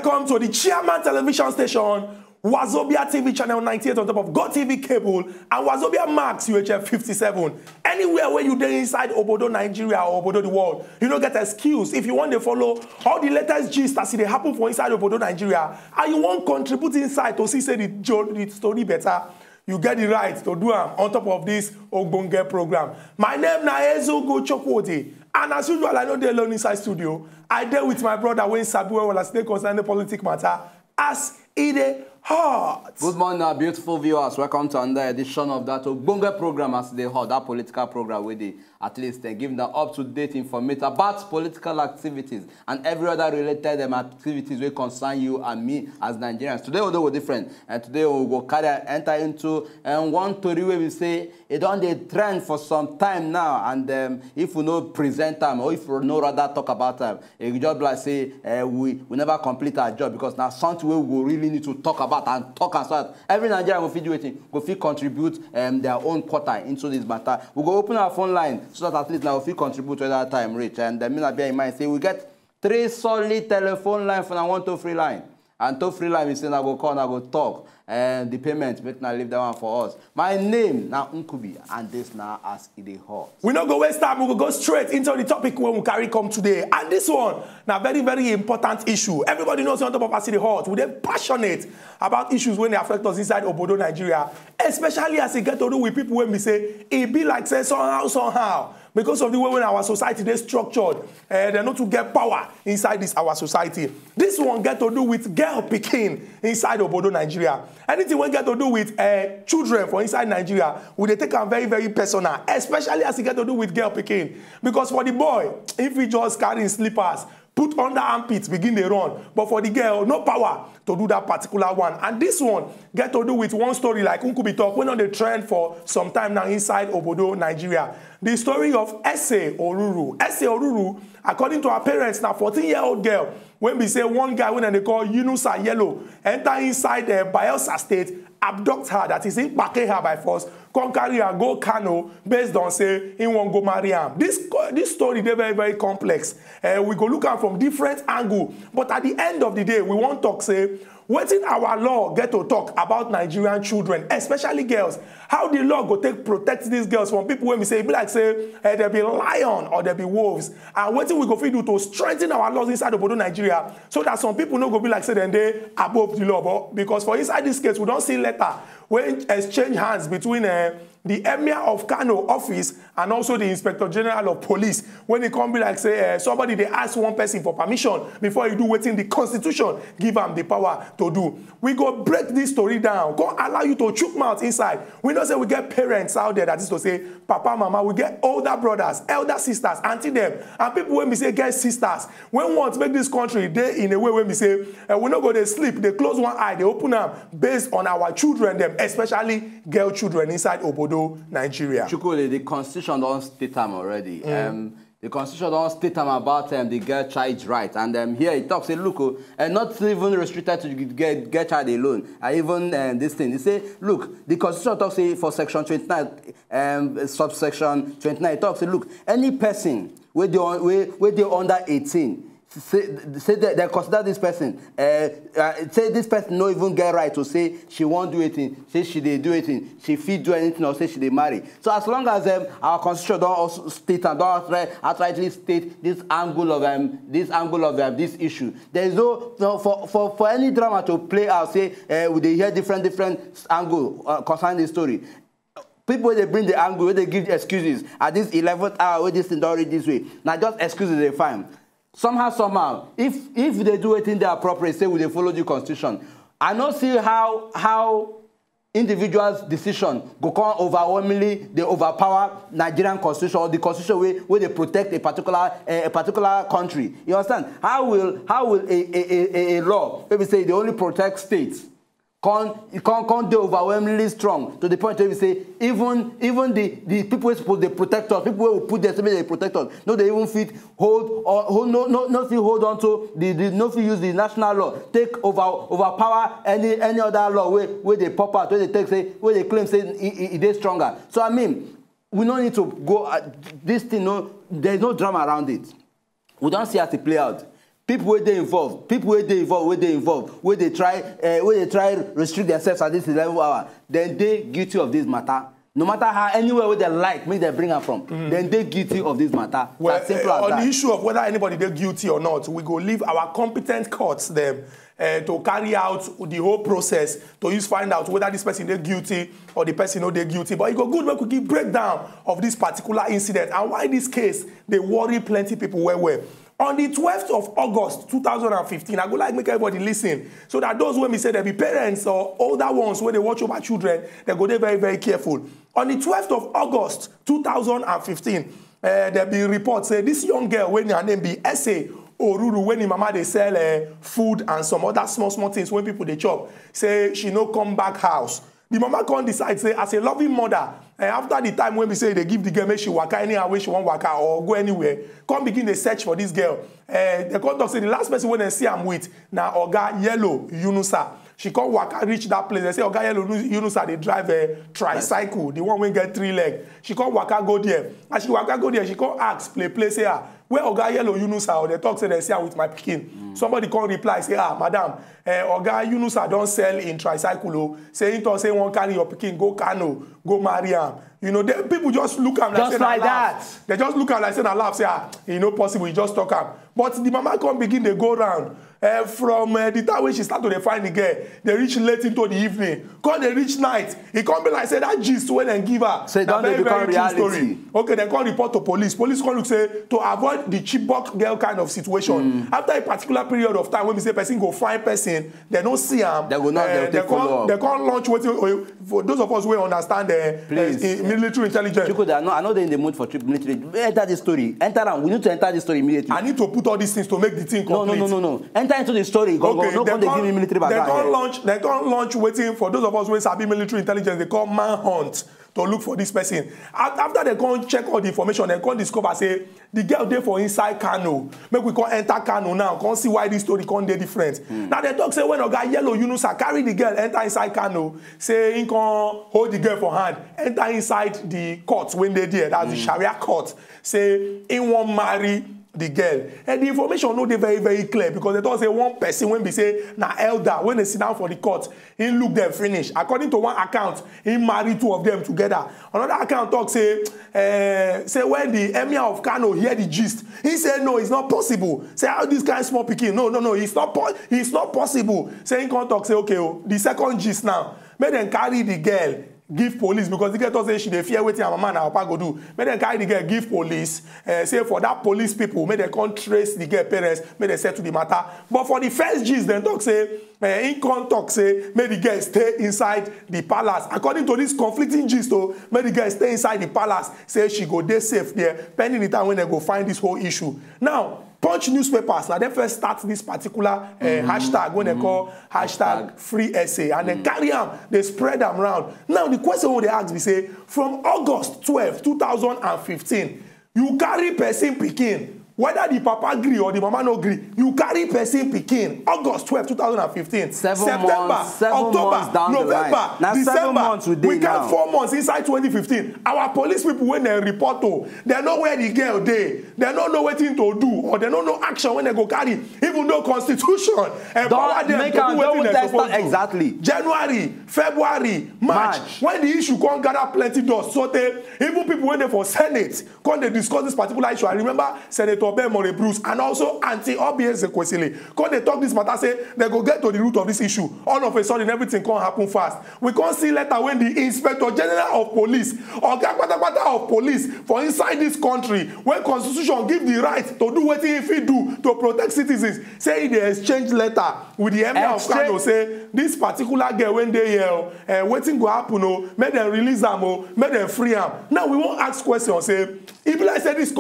welcome to the Chairman Television Station, Wazobia TV channel 98 on top of GoTV cable and Wazobia Max UHF 57. Anywhere where you dey inside Obodo Nigeria or Obodo the world, you don't get excuse. If you want to follow all the latest gist that see they happen for inside Obodo Nigeria and you want contribute inside to see say the story better, you get the right to do them on top of this Ogbonge program. My name na Ezogo Chokwodi, and as usual, I know they alone inside studio. I deal with my brother Wayne Sabu while I stay concerning the political matter as it hot. Good morning, our beautiful viewers. Welcome to another edition of that Ogbonge program as they hot, that political program where they at least giving the up-to-date information about political activities and every other related activities will concern you and me as Nigerians. Today, although we're different, and today we will enter into one story where we say it on the trend for some time now, and if we know present time or if we know rather talk about time, it just like say we never complete our job because now something we will really need to talk about and talk and start. Every Nigerian will feel waiting, will feel contribute their own quota into this matter. We will open our phone line so that at least now if we contribute to that time rich. And the minute bear in mind, say we get 3 solid telephone lines for now 1 to 3 line. And to 3 line, we say I go call, I go talk. And the payment, make now leave that one for us. My name now Nkubi, and this now as it hot. We not go waste time, we will go straight into the topic when we carry come today. And this one, now very, very important issue. Everybody knows on top of us it hot. We're passionate about issues when they affect us inside Obodo, Nigeria. Especially as it get to do with people when we say, it be like say somehow. Because of the way when our society is structured, they're not to get power inside this our society. This one get to do with girl picking inside Obodo, Nigeria. Anything we get to do with children for inside Nigeria, we they take them very, very personal, especially as it get to do with girl picking. Because for the boy, if he just carrying slippers, put under armpits, begin the run. But for the girl, no power to do that particular one. And this one get to do with one story like Nkubi talk, went on the trend for some time now inside Obodo, Nigeria. The story of Ese Oruru. Ese Oruru, according to her parents, now 14-year-old girl, when we say one guy, when they call Yunusa Yellow, enter inside the Bayelsa state, abduct her, that is, impacting her by force, come carry her, go Kano, based on, say, he won't go marry him. This story, they're very, very complex. We go look at from different angle. But at the end of the day, we want to talk, say, what in our law get to talk about Nigerian children, especially girls? How the law go take protect these girls from people when we say, be like say, there be lion or there be wolves. And what we go do to strengthen our laws inside Obodo, Nigeria, so that some people no go be like say then they above the law. But because for inside this case, we don't see letter when exchange hands between the Emir of Kano office and also the Inspector General of Police. When it come be like say somebody they ask one person for permission before you do waiting the Constitution give them the power to do. We go break this story down. Go allow you to chook mouth inside. We don't say we get parents out there that is to say papa, mama. We get older brothers, elder sisters, auntie them, and people when we say get sisters. When we want to make this country they in a way when we say we not go to sleep, they close one eye, they open up based on our children them, especially girl children inside Obodo, Nigeria. Chukule, the Constitution don't state them already. The Constitution don't state them about the girl child's right. And here it talks, say, look, not even restricted to girl child alone. Even this thing. They say, look, the Constitution talks, say, for section 29, subsection 29, it talks, say, look, any person where they under 18, say they consider this person, say this person no even get right to say she won't do anything, say she they do anything, she fit do anything or say she they marry. So as long as our constitution don't also state and don't outrightly state this angle of this issue, there is no for any drama to play out. Say we they hear different angle concerning the story. People they bring the angle where they give excuses at this 11th hour where this thing don't read this way. Now just excuses they find. Somehow, if they do it in the appropriate, say we they follow the Constitution, I don't see how individuals' decision go come overwhelmingly they overpower Nigerian Constitution or the Constitution where they protect a particular country. You understand? How will a law maybe say they only protect states? Can't they overwhelmingly strong to the point where we say even the people who supposed to protect us, people who put their they protect us, no they even fit hold on to the no fit use the national law, take overpower any other law where they pop out, where they take say where they claim say it is stronger. So I mean we don't need to go this thing, no, there's no drama around it. We don't see how to play out. people where they involved, where they try restrict themselves at this 11 hour, then they guilty of this matter. No matter how, anywhere where they like, make they bring them from, then they guilty of this matter. Well, as simple as on that. the issue of whether anybody they guilty or not, we go leave our competent courts them to carry out the whole process to find out whether this person they guilty or the person no they guilty. But it go good when we give breakdown of this particular incident and why this case they worry plenty people well. On the 12th of August 2015, I go like make everybody listen so that those when we say there be parents or older ones when they watch over children, they go there very, very careful. On the 12th of August 2015, there be reports say this young girl when her name be Ese Oruru when the mama they sell food and some other small things when people they chop, say she no come back house. The mama can't decide, say, as a loving mother, after the time when we say they give the girl, make she waka anyhow, where she won't waka or go anywhere, come begin the search for this girl. The contact say the last person when they see I'm with, now Oga Yellow Yunusa. She can't waka reach that place. They say Oga Yellow Yunusa, they drive a tricycle, the one when get 3 legs. She can't waka go there. As she waka go there, she can't ask, play, say, where Oga Yellow Yunusa, or they talk, say, they say, I'm with my pikin. Somebody can't reply, say, madam, Oga Yunusa don't sell in tricycle, say, say, one carry your pikin, go Kano, go marry him. You know, people just look at him just like that. They just look at him like, say, laugh, say, you know, possible, you just talk him. But the mama can't begin, they go round. From the time when she start to find the girl, they reach late into the evening. Come they reach night. It can't be like say that gist when and give her. So don't they become reality? Story. Okay, they can't report to police. Police can look say to avoid the Chibok girl kind of situation. After a particular period of time when we say person go find person, they don't see them. They will not. They can't launch what for those of us who understand military intelligence. Chiko, I know they're in the mood for military. Enter the story. Enter them. We need to enter the story immediately. I need to put all these things to make the thing complete. No. Enter into the story. They give me military background. They can't launch waiting for those of us who sabi military intelligence. They call manhunt to look for this person. After they can't check all the information, they can't discover say the girl there for inside Kano. Make we can't enter Kano now. Can't see why this story can't be different. Now they talk say when Oga Yellow Yunusa carry the girl enter inside Kano, say he can hold the girl for hand, enter inside the court when they there. That's the Sharia court. Say he won't marry the girl. And the information no dey very, very clear because they don't say one person when they say na elder when they sit down for the court, he look them finish. According to one account, he married 2 of them together. Another account talk say when the emir of Kano hear the gist, he said no, it's not possible. Say how this guy small pikin? No, it's not possible. Say he can't talk say okay, the second gist now, make them carry the girl. Give police because the girl thought say she dey fear wetin her mama and her papa go do. Make them carry the girl, give police. Say for that police people, make them can't trace the girl parents, make them settle the matter. But for the first gist, then talk say in contact say make the girl stay inside the palace. According to this conflicting gist, make the girl stay inside the palace. Say she go dey safe there, pending the time when they go find this whole issue. Now. Punch newspapers, now they first start this particular hashtag when they call hashtag free essay and then carry them, they spread them around. Now the question what they ask me say, from August 12, 2015, you carry person pikin. Whether the papa agree or the mama no agree, you carry person pikin. August 12, 2015. September, October, November, December. We got 4 months inside 2015. Our police people, when they report to, they know where the girl they don't know what thing to do, or they don't know action when they go carry. Even though Constitution empower them to do what they're supposed to. Exactly. January, February, March. When the issue can't gather plenty dust, so even people when they for Senate, can't they discuss this particular issue? I remember Senator Ben More Bruce and also Anti-Obieze Kwesili. Because they talk this matter, say they go get to the root of this issue. All of a sudden, everything can't happen fast. We can't see later when the Inspector General of Police or Gakpata of Police for inside this country, when Constitution give the right to do what if he do to protect citizens, say they exchange letter with the Emir of Kano, say this particular girl when they here, waiting go happen, make them release them, make them free them. Now we won't ask questions, say, he be like say this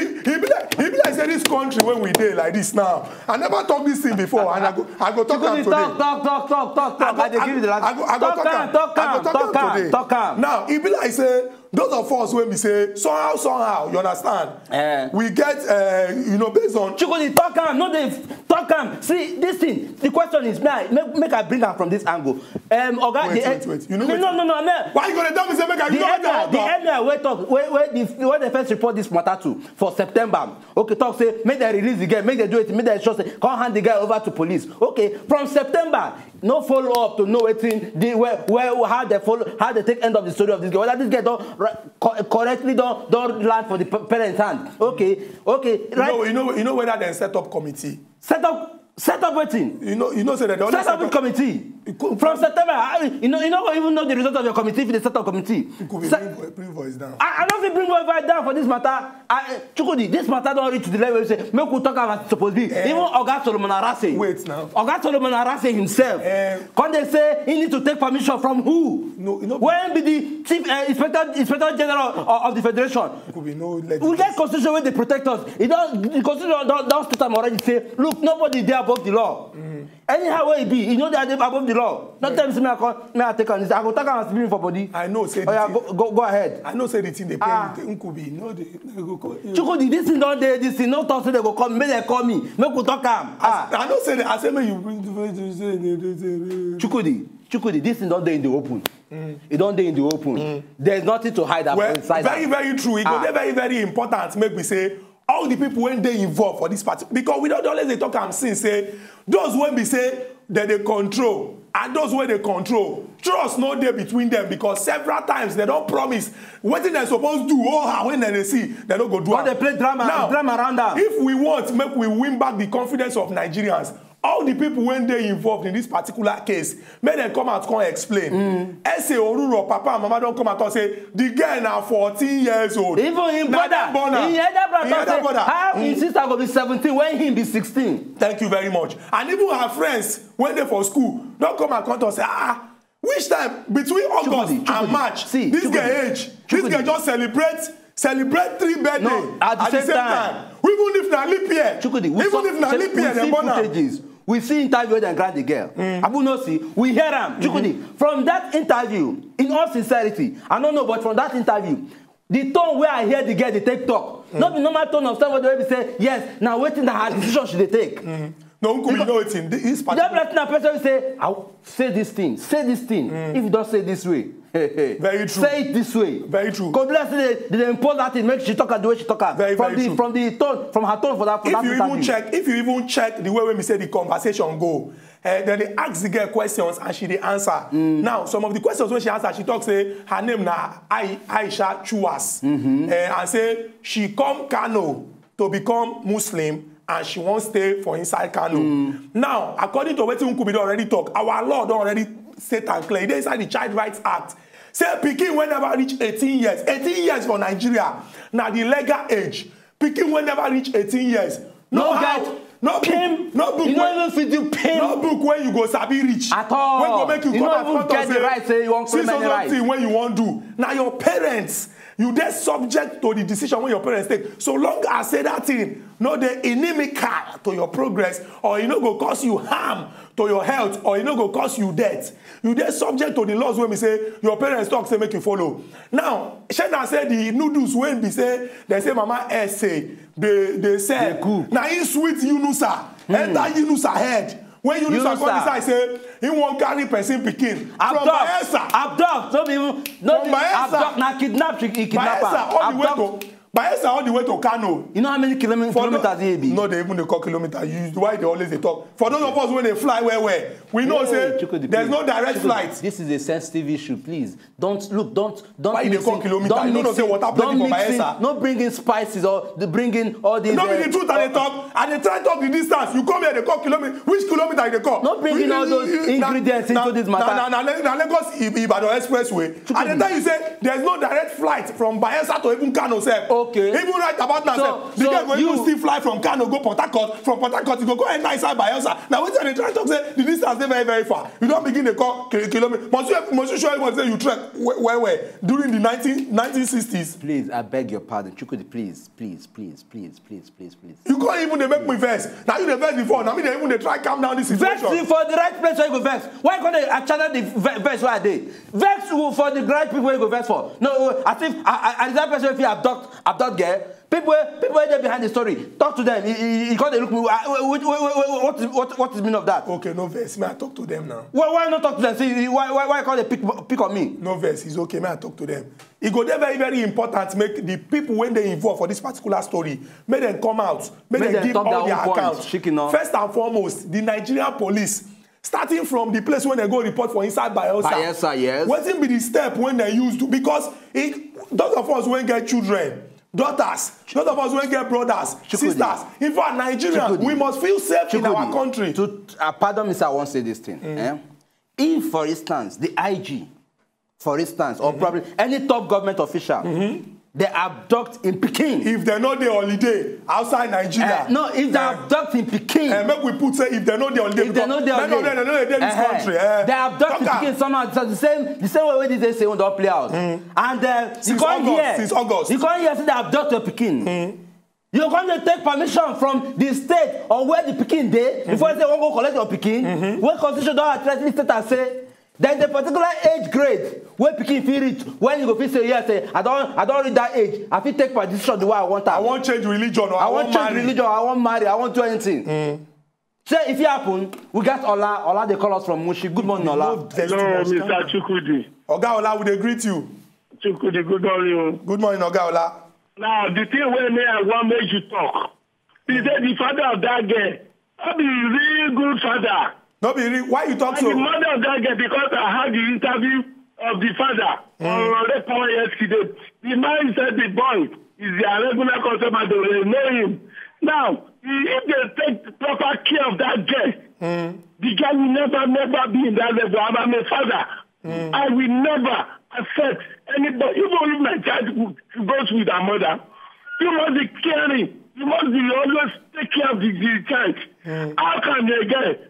this country when we dey like this now. I never talk this thing before, and I go talk am today. Talk. I dey give you the last. I go talk am today. Now, it be like say those of us when we say somehow, you understand? We get based on Chukudi talk am, no dey talk am. See this thing. The question is, make I bring am from this angle. Oga, wait. You know no. Why you gonna tell me say make I the emir wey talk where they first report this matter to for September. Okay, talk say make they release the girl, make they do it, make they show say come hand the guy over to police. Okay, from September, no follow up to know how they take end of the story of this girl. Whether this girl don't correctly don't land for the parents' hand. Okay, right. You know whether they set up committee. Set up waiting. You know say that they set up a committee. From September, you don't even know the result of your committee if they set up committee. It could be bring voice down. I don't think bring voice down for this matter. Chukudi, this matter don't reach to the level where say make we talk about supposed to be. Even Oga Solomon Arase. Wait now. Oga Solomon Arase himself. Can they say he need to take permission from who? No. When be the chief inspector general of the federation? It could be no. We get constitution where they protect us. The constitution don't state them already say, look, nobody there above the law. Anyhow where it be, you know they are above the law. Not tell me I take on this. I go take on speaking for body. I know say go ahead. I know say the thing they pay could be no they go call. Chukudi, this thing don't dey, this thing no talk say they go come, make they call me, make we talk am. I know say I say make you bring Chukudi, this thing don't dey in the open. It don't dey in the open. There's nothing to hide inside. Very true. It go dey very, very important. Make we say all the people when they involved for this party, because we don't always they talk am since say those when we say that they control and those when they control trust no dey between them, because several times they don't promise wetin they supposed do when they see they don't go do it. They play drama around them. If we want make we win back the confidence of Nigerians, all the people when they involved in this particular case, may they come out come explain. Ese Oruro, Papa and Mama don't come out and say the girl now 14 years old. Even him brother, how his sister go be 17 when him be 16. Thank you very much. And even her friends when they for school don't come and come and say which time between August and March this girl age, this girl just celebrate 3 birthdays no, at the same time. Even if na leap year, even if na leap year, they footages. We see interview where they grant the girl. Abu no see, we hear him. Chukudi, from that interview, in all sincerity, I don't know, but from that interview, the tone where I hear the girl, they take talk. Not the normal tone of somebody where we say, yes, now waiting that her decision should they take. No, could be no it in this particular. That person will say, I'll say this thing. If you don't say this way. Very true. Say it this way. Very true. God bless they impose that thing, make she talk the way she talk. Very true. From her tone for that. If you even check the way when we say the conversation go, then they ask the girl questions and she they answer. Now some of the questions when she answer, she talks say her name na Aisha Chuas, and say she come Kano to become Muslim. And she won't stay for inside Kano. Now, according to what Nkubi already talk, our law don't already state and clear. They inside the Child Rights Act. Say Pikin whenever reach 18 years. 18 years for Nigeria. Now the legal age. Pikin whenever reach 18 years. No book. You don't even fit you pay. No book when you go sabi reach. At all. When go make you come and get the right say you want criminal right. When you want do. Now your parents, you dey subject to the decision when your parents take. So long as say that thing, no dey inimical to your progress, or you no go cause you harm to your health, or you no go cause you death. You dey subject to the laws when we say your parents talk say make you follow. Now, Shena say the noodles when we say they say Mama S say they say now in sweet Yunusa enter Yunusa head. When Yunusa come inside say he won't carry person pikin from Bayelsa. Abduct, not even abduct, na kidnap, he kidnap her. Bayelsa all the way to Kano. You know how many kilometers he be? No, they even they call kilometers. Why they always they talk? For those of us when they fly where we know say there's no direct flight. This is a sensitive issue, please. Don't. Why they call kilometers? You don't say water plenty for Bayelsa. Not bring in spices or bring in all these. No, be the truth and they talk and they try to talk the distance. You come here they call kilometer. Which kilometer they call? Not bring in all those ingredients into this matter. Now Lagos Ibadan Expressway. And the time you say there's no direct flight from Bayelsa to even Kano. Okay. Even right about now, the guy going to still fly from Kano, go Port Harcourt, from Port Harcourt, go enter inside Bayelsa. Now, when they try to talk, say, the distance is very, very far. You don't begin to call kilometers. Must you show everyone say you trek where? During the 1960s? Please, I beg your pardon. Chukudi, please. You can't even make me vex. Now you the vex before. Now me they even try calm down this situation. Vex for the right place where you go vex. Why can't they channel the vex where I did? Vex for the right people where you go vex for. No, I think I that person if you abduct girl. People there behind the story. Talk to them. You can't look me. What is the meaning of that? Okay, no vex. May I talk to them now? Why not talk to them? See, why can't they pick on me? No vex. It's okay. May I talk to them? It go there very, very important. Make the people when they involved for this particular story, make them come out. Make them give all their accounts. First and foremost, the Nigerian police. Starting from the place when they go report for inside Bayelsa. Yes. What will be the step when they use to? Because those of us when get children, daughters, those of us when get brothers, sisters. In fact, Nigerians, we must feel safe in our country. Pardon me, sir, I won't say this thing. If, for instance, the IG, for instance, or probably any top government official, they abduct in Peking. If they're not the holiday outside Nigeria. No, if they abduct in Peking. Make we put say if they're not the holiday. If they're not the holiday. They're not in this country. They abduct in Peking somehow. So the same way they say when they play out. And since August. You can't hear say they abduct to Peking. You're going to take permission from the state or where the Peking day before they won't go collect your Peking. When Constitution don't address the state and say there's a particular age grade where Peking feel reach. When you go feel say yes, I don't reach that age. I feel take my decision the way I want. I won't change religion. Or I won't change religion. I won't marry. I won't do anything. So if it happen, we got Ola. They call us from Mushi. Good morning, Ola. Hello, Mr. Chukudi. Oga Ola, would they greet you? Chukudi, good morning. Good morning, Oga Ola. Now, the thing where I want make you talk. He said the father of that girl. I'll be a real good father. No, why you talk so? The mother of that girl, because I had the interview of the father on the power yesterday. The man said the boy is a regular customer, they know him. Now, if they take proper care of that girl, the girl will never be in that level. I'm a father. I will never accept anybody, even if my child goes with her mother. You must be caring. You must be always take care of the child. How can a girl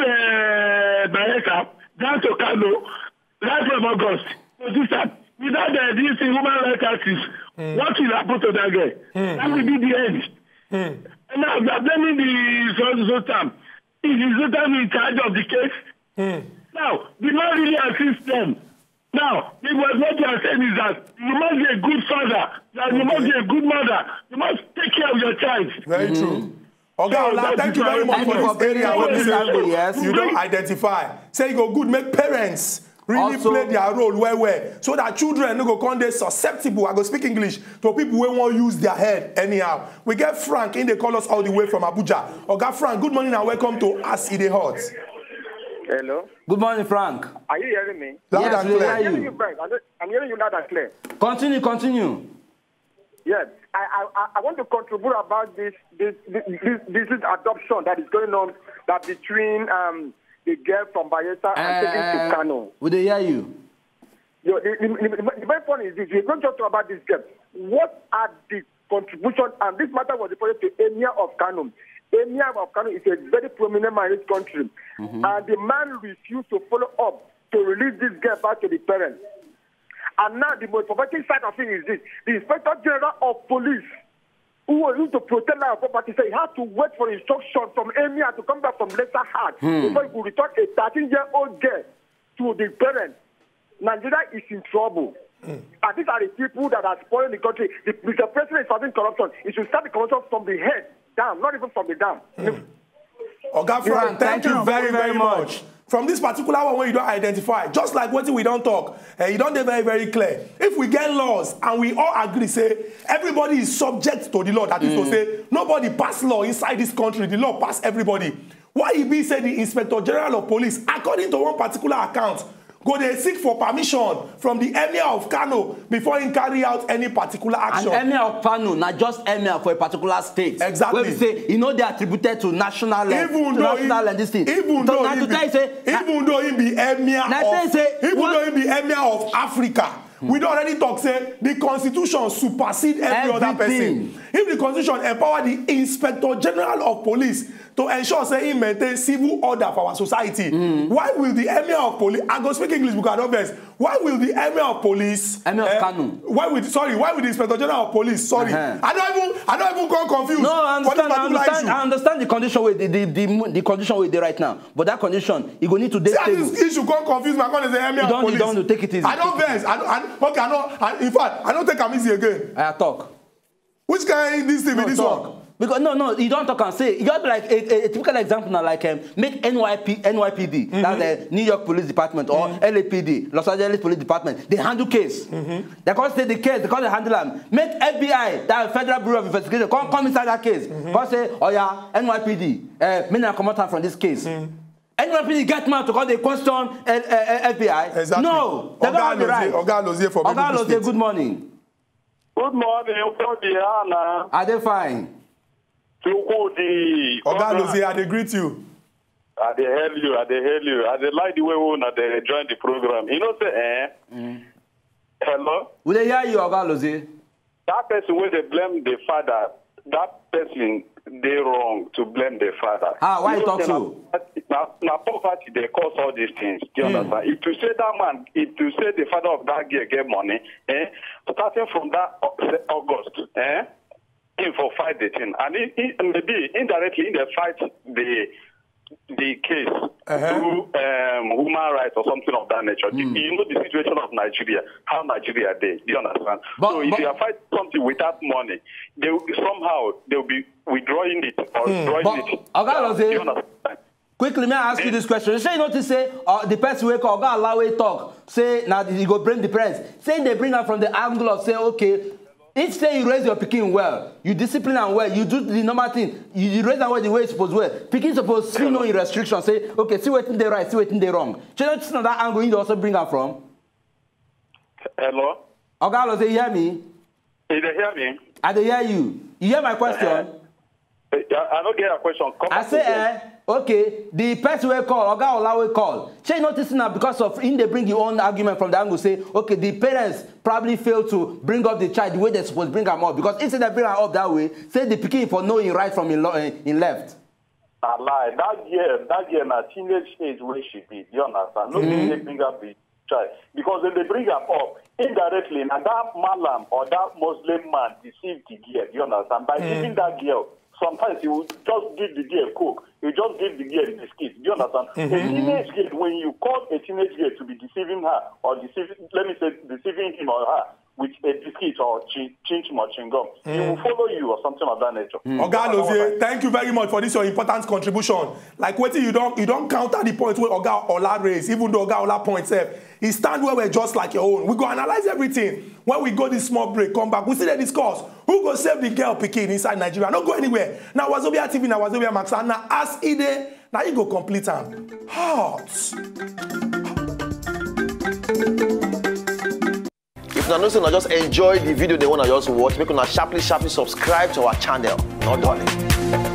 leave Bayelsa down to Kano right from August? Without this human rights activists, what will happen to that girl? That will be the end. And now they are blaming the Sultan. Is the Sultan in charge of the case? Now, we not really assist them. Now, what you are saying is that you must be a good father, that you must be a good mother, you must take care of your child. Very true. Oga Ola, thank you very much for this area. Yes. You don't identify. Say you go good, make parents really also play their role well, so that children no go come dey susceptible. I go speak English to people who won't use their head anyhow. We get Frank in, they call us all the way from Abuja. Oga Frank, good morning and welcome to As It Hot. Hello. Good morning, Frank. Are you hearing me? Loud and clear. I'm hearing you, Frank. I'm hearing you loud and clear. Continue. Yes. I want to contribute about this adoption that is going on that between the girl from Bayelsa and taking to Kano. Would they hear you? The main point is this. We're not just talking about this girl. What are the contributions? And this matter was reported to Emir of Kano. Emir of Kano is a very prominent man in this country. And the man refused to follow up to release this girl back to the parents. And now the most provocative side of it is this. The Inspector General of Police, who was used to protect our property, said he had to wait for instruction from Emir to come back from Lesser Heart before he could return a 13-year-old girl to the parents. Nigeria is in trouble. And these are the people that are spoiling the country. The president is fighting corruption. It should start the corruption from the head down, not even from the down. Oga Frank, thank you very, very much. From this particular one where you don't identify, just like what we don't talk, you don't be very, very clear. If we get laws and we all agree, say, everybody is subject to the law, that is to say, nobody pass law inside this country, the law pass everybody. Why he be said the Inspector General of Police, according to one particular account, go they seek for permission from the Emir of Kano before he carry out any particular action. And Emir of Kano, not just Emir for a particular state. Exactly. Where we say, they attributed to national and this thing. Even though he be Emir of Africa, We don't already talk, say, the constitution supersede every other person. If the constitution empower the Inspector General of Police to ensure, say, he maintains civil order for our society, why will the Emir of Police, I go speak English because I don't best, why will the Emir of Police, Emir of Kano, why will the Inspector General of Police, sorry, I don't even go confused. No, I understand the condition with the condition with the right now, but that condition, you go need to date stable. This issue can't confuse my God as the Emir of Police. You don't take it easy. I don't vex. In fact, I don't take him easy again. I talk. Which kind this thing with this one? Because no, you don't talk and say. You got like a typical example now, like make NYPD, that's the New York Police Department, or LAPD, Los Angeles Police Department. They handle case. They can't say the case. They can't handle them. Make FBI, that Federal Bureau of Investigation, come inside that case. Can't say, oh yeah, NYPD, me not come out from this case. NYPD get mad to call the question FBI. Exactly. No, they don't have the right. Oga Lozie, good morning. Good morning, Diana. Are they fine? Oga Lozie, I greet you. I dey hail you. I dey like the way they join the program. You know, say, hello? Will they hear you, Oga Lozie? That person where they blame the father, that person, they wrong to blame the father. Why you talk so? Now, poverty, they cause all these things. Do you understand? If you say that man, if you say the father of that girl get money, starting from that August, him for fight the thing. And maybe indirectly, in the fight the case through human rights or something of that nature. You know the situation of Nigeria, how Nigeria did. Do you understand? So if you are fighting something without money, they'll be withdrawing it or drawing it. Okay, do you understand? Quickly, may I ask you this question? You say you notice say the person wake up, God allow it talk. Say now you go bring the parents. Say they bring her from the angle of say, okay, if say you raise your picking well, you discipline and well, you do the normal thing, you raise them well the way it's supposed well. Picking supposed see no restriction. Say, okay, see what they right, see what they wrong. Do you notice that angle you also bring her from? Hello? Okay, they hear me? They hear me? I they hear you. You hear my question? I don't get a question. I say, okay, the person will call, Oga Ola will call. She noticing now because of in they bring your own argument from the angle, say, okay, the parents probably failed to bring up the child the way they're supposed to bring them up. Because instead they bring her up that way, say the picking for knowing right from in left. I lie. That year, na teenage age where she be. Do you understand? No, they bring up the child. Because when they bring her up, indirectly, now that Malam or that Muslim man deceived the girl. Do you understand? By giving that girl, sometimes you just give the girl coke. You just give the girl biscuit. Do you understand? A teenage girl, when you call a teenage girl to be deceiving her or deceiving him or her with a biscuit or chin-chin or chewing-gum, he will follow you or something of that nature. Oga Lozie, thank you very much for this your important contribution. Like waiting, you don't counter the point where Oga Ola raised, even though Oga Ola points up. He stand where we're just like your own. We go analyze everything. When we go this small break, come back, we see the discuss. Who go save the girl picking inside Nigeria? Don't go anywhere. Now Wazobia TV, now Wazobia Max, and now ask Ide, now you go complete them. Hot. If you don't just enjoy the video they want to just watch, make una sharply subscribe to our channel. Not darling.